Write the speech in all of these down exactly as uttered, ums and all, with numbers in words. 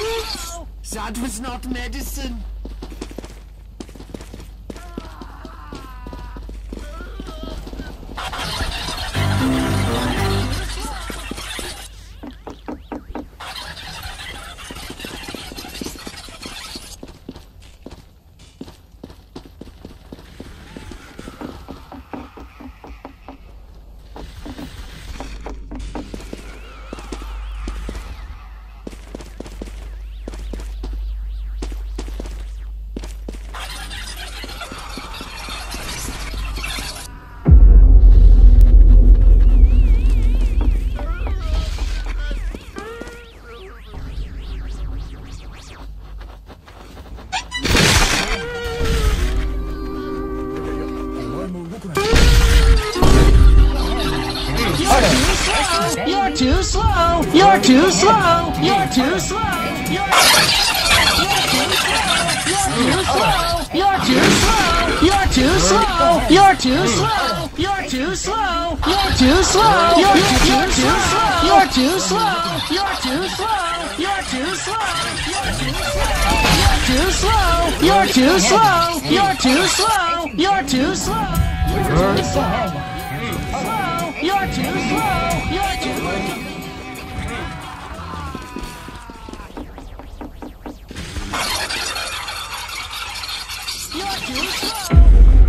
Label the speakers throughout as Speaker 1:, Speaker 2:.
Speaker 1: That was not medicine.
Speaker 2: You're too slow. You're too slow. You're too slow. You're You're too slow. You're too slow. You're too slow. You're too slow. You're too slow. You're too slow. You're too slow. You're too slow. You're too slow. You're too slow. You're too slow. You're too slow. You're too slow. You're too slow. You're too slow. You're too slow. You're too slow.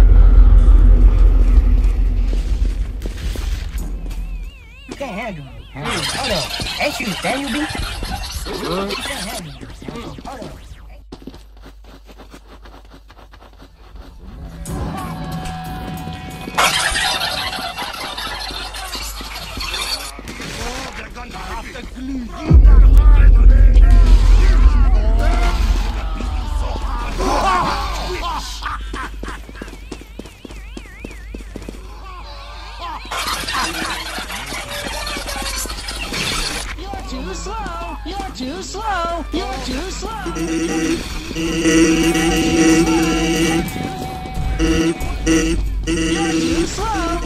Speaker 3: You can't handle me. Hold on. Ain't you Daniel B? You can't handle me. Hold on.
Speaker 2: Too slow. You're too slow. You're too slow. You're too slow.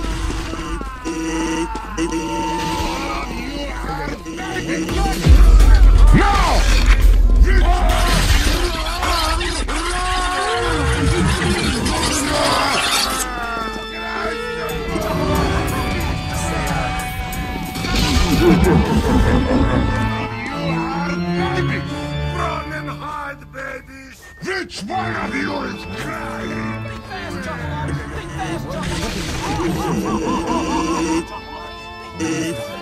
Speaker 4: No!
Speaker 5: Run and hide, babies! Which one of you is crying?
Speaker 2: Think fast, Chocolate! Think fast, Chocolate!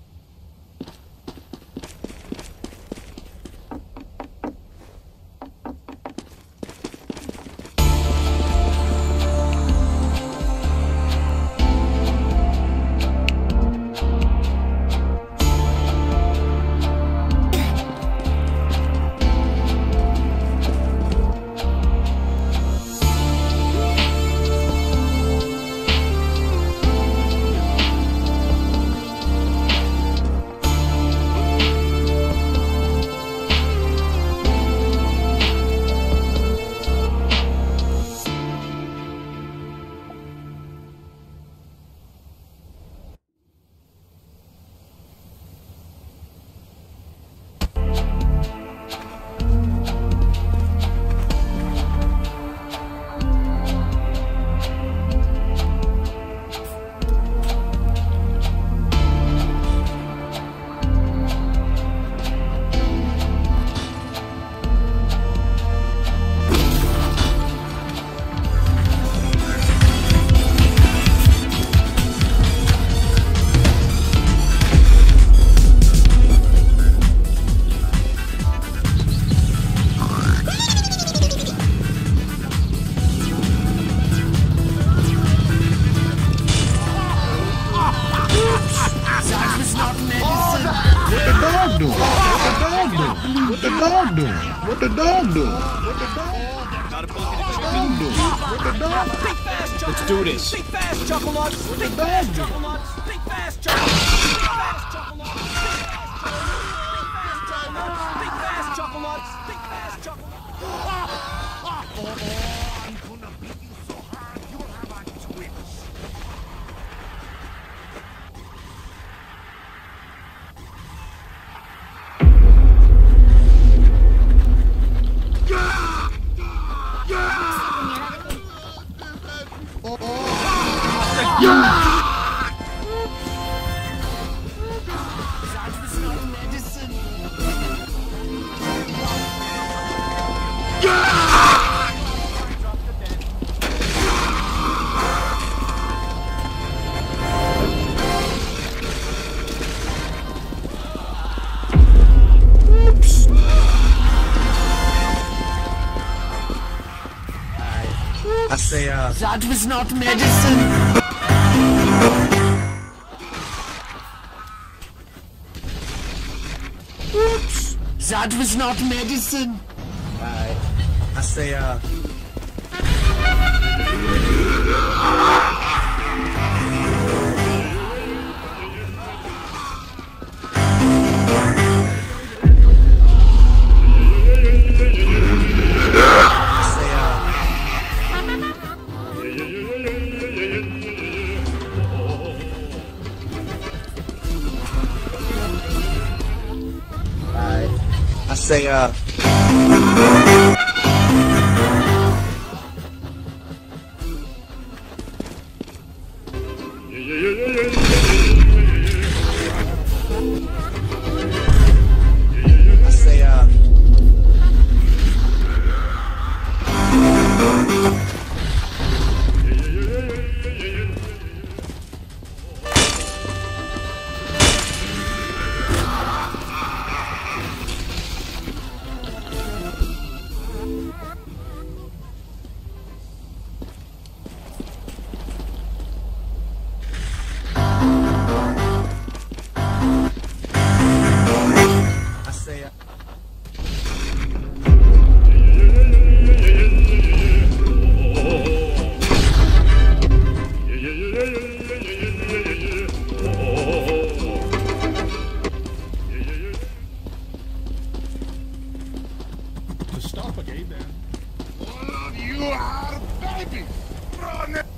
Speaker 4: What the dog doing? What the dog doing? What the dog doing? What the dog?
Speaker 6: Let's do this.
Speaker 2: Think fast, Chocolate!
Speaker 4: What the dog doing?
Speaker 2: Think fast, Chocolate! Think fast, Chocolate! Think fast, Chocolate! Think fast, Chocolate!
Speaker 5: I'm gonna beat you so hard you'll have a twitch.
Speaker 1: say, uh...
Speaker 2: That was not medicine. Oops. That was not medicine.
Speaker 1: Alright. I say, uh... I say, uh... I say, uh...
Speaker 4: Stop again, then. One of you are baby. Run it.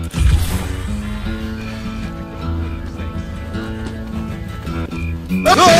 Speaker 1: Oh!